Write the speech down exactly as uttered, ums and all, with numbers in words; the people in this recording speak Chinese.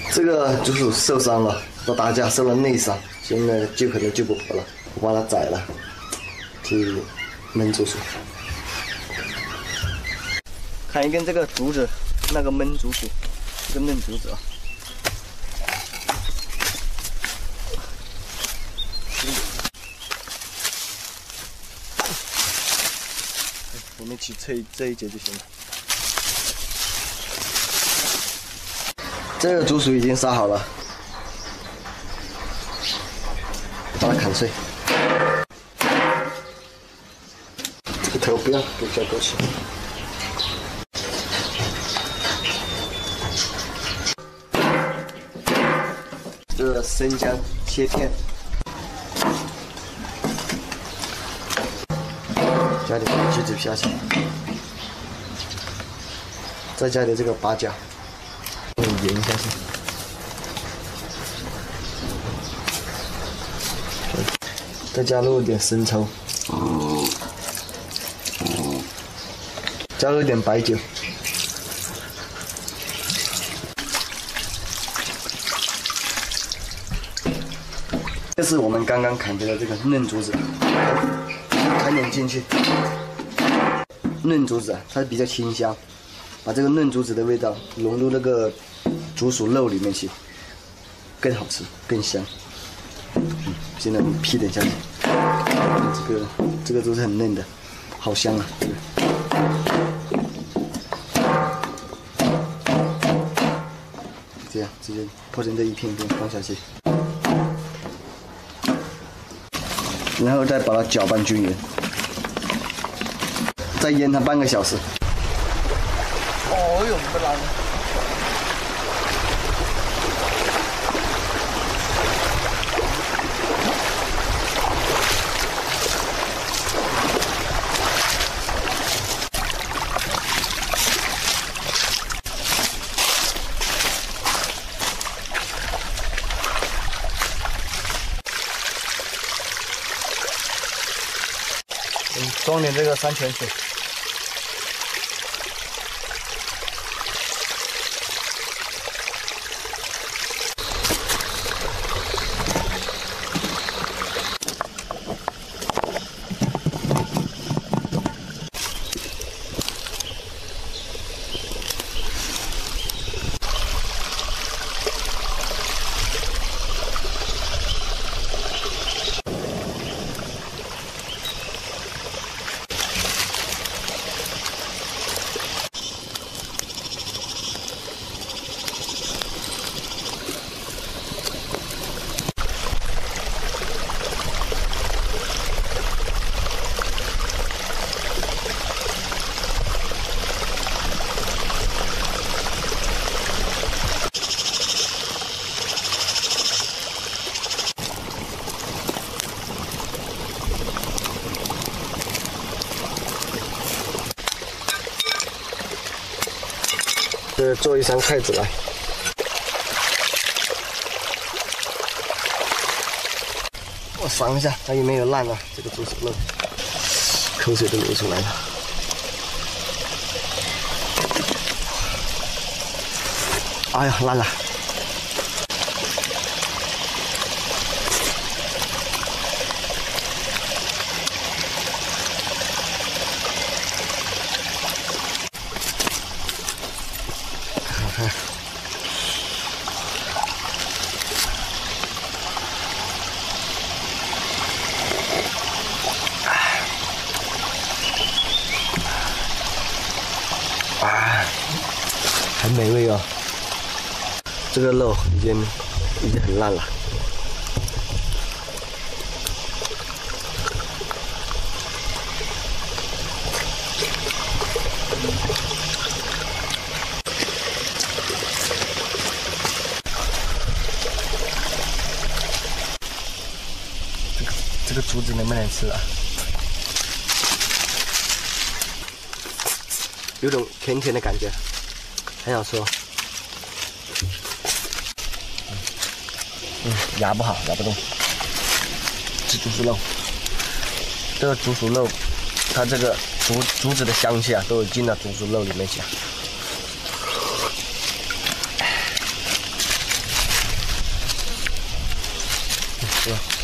这个竹鼠受伤了，和打架受了内伤，现在救可能救不活了，我把它宰了，去焖竹鼠。砍一根这个竹子，那个焖竹鼠，这个嫩竹子啊。我们去这这一节就行了。这个竹鼠已经杀好了，把它砍碎。这个头不要给掉过去。这个生姜切片，加点橘子皮下去，再加点这个八角。盐下去，再加入一点生抽，加入一点白酒，这是我们刚刚砍的这个嫩竹子，砍点进去。嫩竹子啊，它比较清香，把这个嫩竹子的味道融入那个竹鼠肉里面去，更好吃，更香。嗯，现在我们劈点下去，这个这个都是很嫩的，好香啊！这个。这样直接破成这一片片放下去，然后再把它搅拌均匀，再腌它半个小时。哦哟，不难。嗯，装点这个山泉水。这做一双筷子来，我赏一下它有没有烂啊？这个竹鼠肉，口水都流出来了。哎呀，烂了！啊，很美味哦！这个肉已经已经很烂了。这个这个竹子能不能吃啊？有种甜甜的感觉，很好吃哦。嗯，压不好，压不动。吃竹鼠肉，这个竹鼠肉，它这个竹竹子的香气啊，都进到竹鼠肉里面去。 对吧？